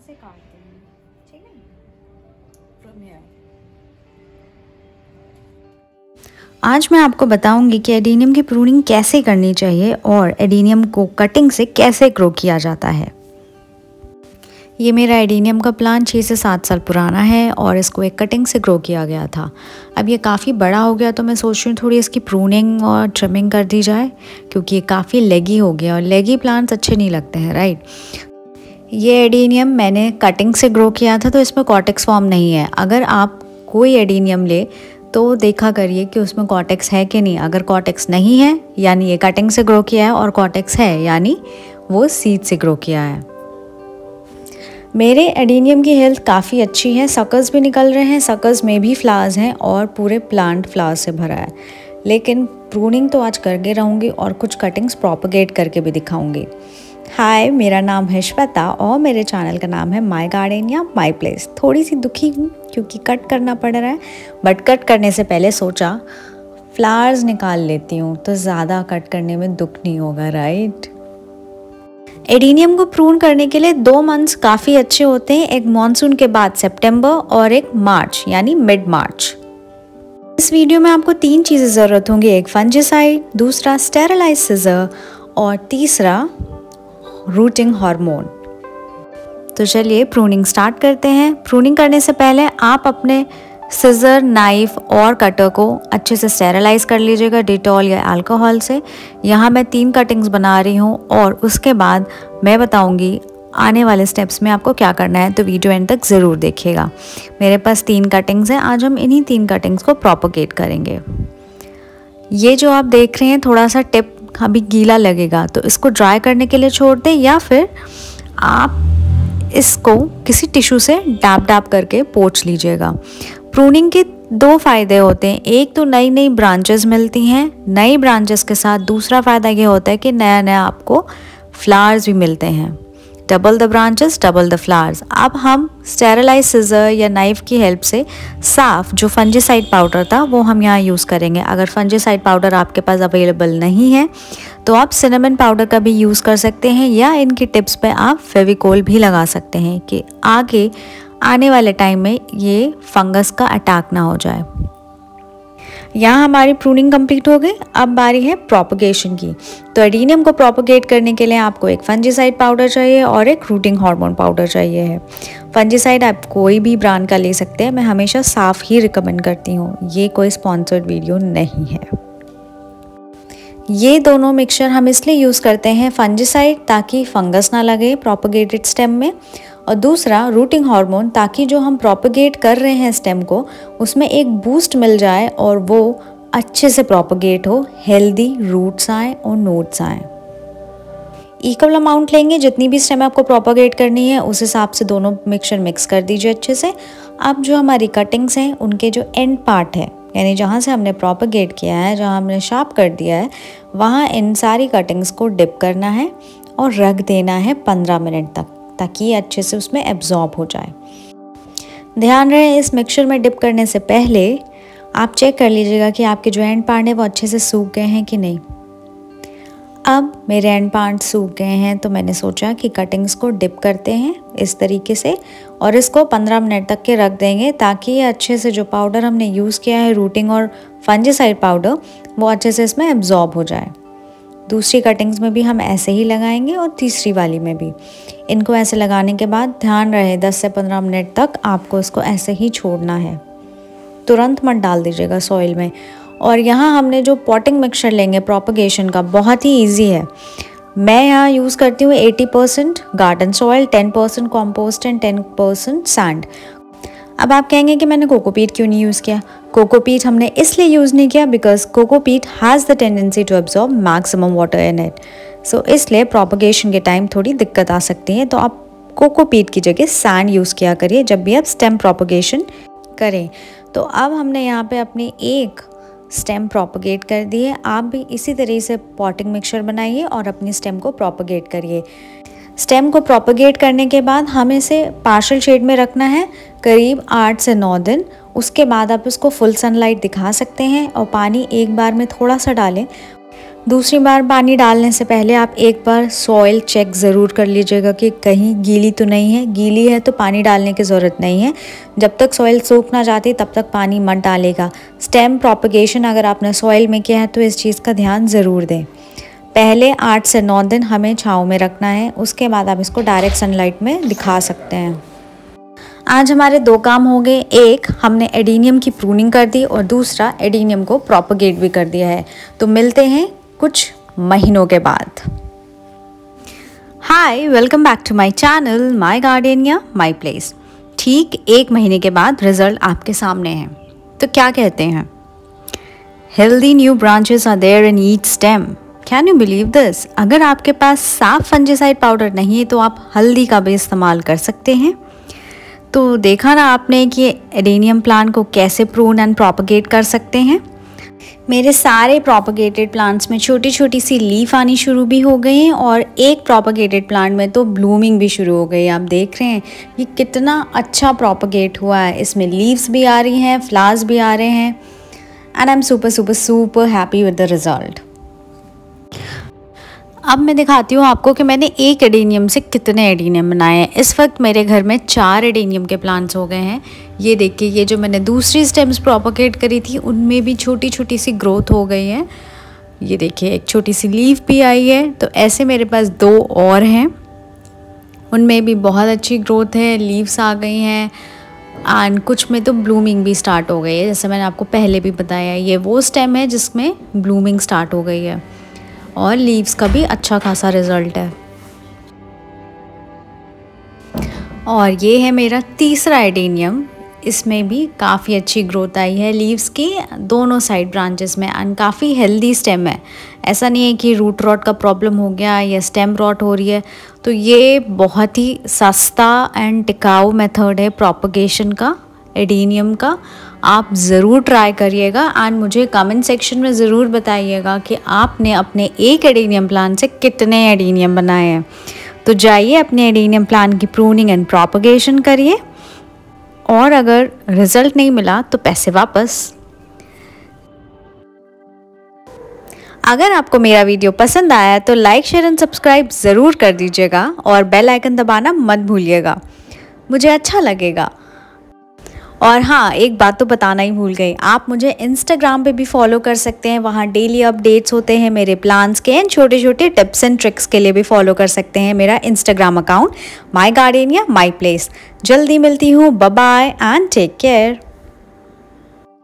से काटते हैं, ठीक है, फ्रॉम हियर। आज मैं आपको बताऊंगी कि एडेनियम की प्रूनिंग कैसे करनी चाहिए और एडेनियम को कटिंग से कैसे ग्रो किया जाता है। ये मेरा एडेनियम का प्लांट 6 से 7 साल पुराना है और इसको एक कटिंग से ग्रो किया गया था। अब ये काफ़ी बड़ा हो गया तो मैं सोच रही हूँ थोड़ी इसकी प्रूनिंग और ट्रिमिंग कर दी जाए, क्योंकि ये काफ़ी लेगी हो गया और लेगी प्लांट्स अच्छे नहीं लगते हैं, राइट। ये एडेनियम मैंने कटिंग से ग्रो किया था तो इसमें कॉर्टेक्स फॉर्म नहीं है। अगर आप कोई एडेनियम ले तो देखा करिए कि उसमें कॉर्टेक्स है कि नहीं। अगर कॉर्टेक्स नहीं है यानी ये कटिंग से ग्रो किया है, और कॉर्टेक्स है यानी वो सीड से ग्रो किया है। मेरे एडेनियम की हेल्थ काफ़ी अच्छी है, सकर्स भी निकल रहे हैं, सकर्स में भी फ्लावर्स हैं और पूरे प्लांट फ्लावर्स से भरा है। लेकिन प्रूनिंग तो आज करके रहूँगी और कुछ कटिंग्स प्रोपगेट करके भी दिखाऊंगी। हाय, मेरा नाम है श्वेता और मेरे चैनल का नाम है माय गार्डन या माय प्लेस। थोड़ी सी दुखी हूँ क्योंकि कट करना पड़ रहा है, बट कट करने से पहले सोचा फ्लावर्स निकाल लेती हूँ तो ज़्यादा कट करने में दुख नहीं होगा, राइट। एडेनियम को प्रून करने के लिए 2 मंथ्स काफ़ी अच्छे होते हैं, एक मॉनसून के बाद सितंबर और एक मार्च यानी मिड मार्च। इस वीडियो में आपको 3 चीज़ें ज़रूरत होंगी, एक फंजीसाइड, दूसरा स्टेरिलाइज सिजर और तीसरा रूटिंग हार्मोन। तो चलिए प्रूनिंग स्टार्ट करते हैं। प्रूनिंग करने से पहले आप अपने सिजर, नाइफ और कटर को अच्छे से स्टेरिलाइज कर लीजिएगा डिटॉल या अल्कोहल से। यहाँ मैं 3 कटिंग्स बना रही हूँ और उसके बाद मैं बताऊँगी आने वाले स्टेप्स में आपको क्या करना है, तो वीडियो एंड तक ज़रूर देखिएगा। मेरे पास 3 कटिंग्स हैं, आज हम इन्हीं 3 कटिंग्स को प्रोपोगेट करेंगे। ये जो आप देख रहे हैं थोड़ा सा टिप अभी गीला लगेगा तो इसको ड्राई करने के लिए छोड़ दें, या फिर आप इसको किसी टिश्यू से डैब डैब करके पोंछ लीजिएगा। प्रूनिंग के 2 फ़ायदे होते हैं, एक तो नई नई ब्रांचेस मिलती हैं, नई ब्रांचेस के साथ दूसरा फ़ायदा ये होता है कि नया नया आपको फ्लावर्स भी मिलते हैं। Double the branches double the flowers. अब हम स्टेरिलाइज सिजर या नाइफ की हेल्प से साफ जो फंजीसाइड पाउडर था वो हम यहाँ यूज़ करेंगे। अगर फंजीसाइड पाउडर आपके पास अवेलेबल नहीं है तो आप सिनेमन पाउडर का भी यूज़ कर सकते हैं, या इनकी टिप्स पे आप फेविकोल भी लगा सकते हैं कि आगे आने वाले टाइम में ये फंगस का अटैक ना हो जाए। यहाँ हमारी प्रूनिंग कंप्लीट हो गई। अब बारी है प्रोपगेशन की। तो एडेनियम को प्रोपगेट करने के लिए आपको एक फंजीसाइड पाउडर चाहिए और एक रूटिंग हार्मोन पाउडर चाहिए है। फंजीसाइड आप कोई भी ब्रांड का ले सकते हैं, मैं हमेशा साफ ही रिकमेंड करती हूँ, ये कोई स्पॉन्सर्ड वीडियो नहीं है। ये दोनों मिक्सचर हम इसलिए यूज़ करते हैं, फंजीसाइड ताकि फंगस ना लगे प्रोपगेटेड स्टेम में, और दूसरा रूटिंग हार्मोन ताकि जो हम प्रोपगेट कर रहे हैं स्टेम को उसमें एक बूस्ट मिल जाए और वो अच्छे से प्रोपगेट हो, हेल्दी रूट्स आए और नोट्स आए। इक्वल अमाउंट लेंगे, जितनी भी स्टेम आपको प्रोपगेट करनी है उस हिसाब से दोनों मिक्सचर मिक्स कर दीजिए अच्छे से। अब जो हमारी कटिंग्स हैं उनके जो एंड पार्ट है, यानी जहाँ से हमने प्रोपगेट किया है, जहाँ हमने शार्प कर दिया है, वहाँ इन सारी कटिंग्स को डिप करना है और रख देना है 15 मिनट तक, ताकि ये अच्छे से उसमें एब्जॉर्ब हो जाए। ध्यान रहे इस मिक्सचर में डिप करने से पहले आप चेक कर लीजिएगा कि आपके जो एंड पार्ट हैं वो अच्छे से सूख गए हैं कि नहीं। अब मेरे एंड पार्ट सूख गए हैं तो मैंने सोचा कि कटिंग्स को डिप करते हैं इस तरीके से और इसको 15 मिनट तक के रख देंगे, ताकि ये अच्छे से जो पाउडर हमने यूज़ किया है, रूटिंग और फंजीसाइड पाउडर, वो अच्छे से इसमें एब्जॉर्ब हो जाए। दूसरी कटिंग्स में भी हम ऐसे ही लगाएंगे और तीसरी वाली में भी। इनको ऐसे लगाने के बाद ध्यान रहे 10 से 15 मिनट तक आपको इसको ऐसे ही छोड़ना है, तुरंत मत डाल दीजिएगा सॉइल में। और यहाँ हमने जो पॉटिंग मिक्सचर लेंगे प्रोपगेशन का, बहुत ही इजी है। मैं यहाँ यूज़ करती हूँ 80% garden soil, 10% compost and 10% sand. अब आप कहेंगे कि मैंने कोकोपीट क्यों नहीं यूज़ किया। कोकोपीट हमने इसलिए यूज़ नहीं किया because cocopeat has the tendency to absorb maximum water in it, so इसलिए प्रोपगेशन के टाइम थोड़ी दिक्कत आ सकती है। तो आप कोकोपीट की जगह सैंड यूज़ किया करिए जब भी आप स्टेम प्रोपगेशन करें। तो अब हमने यहाँ पे अपनी एक स्टेम प्रोपगेट कर दी है। आप भी इसी तरीके से पॉटिंग मिक्सचर बनाइए और अपनी स्टेम को प्रोपगेट करिए। स्टेम को प्रोपगेट करने के बाद हमें इसे पार्शियल शेड में रखना है करीब 8 से 9 दिन। उसके बाद आप इसको फुल सनलाइट दिखा सकते हैं और पानी एक बार में थोड़ा सा डालें। दूसरी बार पानी डालने से पहले आप एक बार सॉइल चेक ज़रूर कर लीजिएगा कि कहीं गीली तो नहीं है। गीली है तो पानी डालने की ज़रूरत नहीं है। जब तक सॉइल सूख ना जाती तब तक पानी मत डालेगा। स्टेम प्रोपगेशन अगर आपने सॉइल में किया है तो इस चीज़ का ध्यान ज़रूर दें। पहले 8 से 9 दिन हमें छाँव में रखना है, उसके बाद आप इसको डायरेक्ट सनलाइट में दिखा सकते हैं। आज हमारे 2 काम हो गए। एक, हमने एडीनियम की प्रूनिंग कर दी और दूसरा एडीनियम को प्रोपगेट भी कर दिया है। तो मिलते हैं कुछ महीनों के बाद। Hi, welcome back to my channel my gardenia my place. ठीक 1 महीने के बाद रिजल्ट आपके सामने है। तो क्या कहते हैं, healthy new branches are there in each stem. Can you believe this? अगर आपके पास साफ फंजीसाइड पाउडर नहीं है तो आप हल्दी का भी इस्तेमाल कर सकते हैं। तो देखा ना आपने कि एडेनियम प्लांट को कैसे प्रून एंड प्रोपगेट कर सकते हैं। मेरे सारे प्रोपगेटेड प्लांट्स में छोटी छोटी सी लीफ आनी शुरू भी हो गई हैं और एक प्रोपगेटेड प्लांट में तो ब्लूमिंग भी शुरू हो गई है। आप देख रहे हैं ये कितना अच्छा प्रोपगेट हुआ है। इसमें लीव्स भी आ रही हैं, फ्लावर्स भी आ रहे हैं and I am super super super happy with the result. अब मैं दिखाती हूँ आपको कि मैंने एक एडेनियम से कितने एडेनियम बनाए हैं। इस वक्त मेरे घर में 4 एडेनियम के प्लांट्स हो गए हैं। ये देखिए, ये जो मैंने दूसरी स्टेम्स प्रोपगेट करी थी उनमें भी छोटी छोटी सी ग्रोथ हो गई है। ये देखिए, एक छोटी सी लीफ भी आई है। तो ऐसे मेरे पास 2 और हैं, उनमें भी बहुत अच्छी ग्रोथ है, लीव्स आ गई हैं एंड कुछ में तो ब्लूमिंग भी स्टार्ट हो गई है। जैसे मैंने आपको पहले भी बताया, ये वो स्टेम है जिसमें ब्लूमिंग स्टार्ट हो गई है और लीव्स का भी अच्छा खासा रिजल्ट है। और ये है मेरा तीसरा एडेनियम। इसमें भी काफ़ी अच्छी ग्रोथ आई है लीव्स की दोनों साइड ब्रांचेस में एंड काफ़ी हेल्दी स्टेम है। ऐसा नहीं है कि रूट रॉट का प्रॉब्लम हो गया या स्टेम रॉट हो रही है। तो ये बहुत ही सस्ता एंड टिकाऊ मेथड है प्रोपगेशन का, एडेनियम का। आप ज़रूर ट्राई करिएगा एंड मुझे कमेंट सेक्शन में ज़रूर बताइएगा कि आपने अपने एक एडेनियम प्लांट से कितने एडेनियम बनाए हैं। तो जाइए अपने एडेनियम प्लांट की प्रूनिंग एंड प्रोपगेशन करिए और अगर रिज़ल्ट नहीं मिला तो पैसे वापस। अगर आपको मेरा वीडियो पसंद आया तो लाइक शेयर एंड सब्सक्राइब ज़रूर कर दीजिएगा और बेल आइकन दबाना मत भूलिएगा, मुझे अच्छा लगेगा। और हाँ, एक बात तो बताना ही भूल गई, आप मुझे इंस्टाग्राम पे भी फॉलो कर सकते हैं। वहाँ डेली अपडेट्स होते हैं मेरे प्लान्स के एंड छोटे छोटे टिप्स एंड ट्रिक्स के लिए भी फॉलो कर सकते हैं मेरा Instagram account my gardenia my place. जल्दी मिलती हूँ, bye bye and take care.